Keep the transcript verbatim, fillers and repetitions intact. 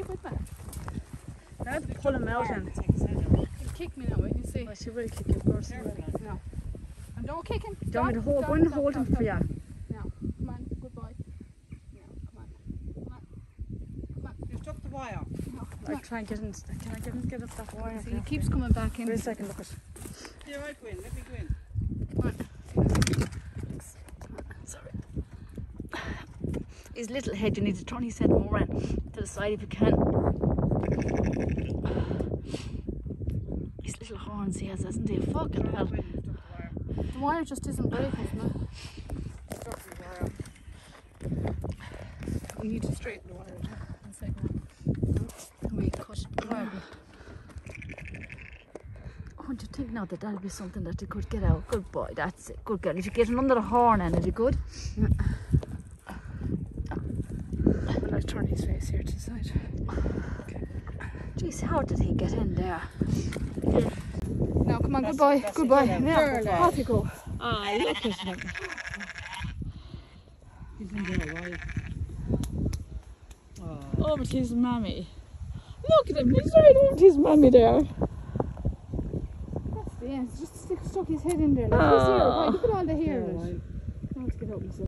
Good back. I have to pull him out and He'll kick me now, will you see? well, she will kick you, of course. She will. No. And don't kick him. Do you want me to hold? Go Stop, and stop, hold him stop, for you. stop. Now, come on, good boy. Now, come on. Come on. Come on. You stuck the wire. No, come I'll on. try and get in. Can I get in? Get up that wire? See, he keeps coming back in. Wait a second, look at. Here, I go in. Let me go in. Come on. Sorry. His little head, you need to turn his head more in to the side if you can. His little horns he has, hasn't he? Fucking hell. Go in, you stuck the wire. The wire just isn't breaking from it. Stuck the wire. We need to straighten the wire. One second. We cut the wire. Don't you think now that that'll be something that you could get out? Good boy, that's it. Good girl. If you get it under the horn and it'll be good. Yeah. Well, I'll turn his face here to the side. Okay. Jeez, how did he get in there? Now, come on, That's good boy, it, that's good it, boy. good Yeah, boy. off you go. Ah, look at him. He's in there, right? Oh. Over to his mammy. Look at him, he's right over to his mammy there. That's the end. Just stick, stuck his head in there. Like, Oh. his hair. Why, look at all the hair in it. Right. Now let's get out and see.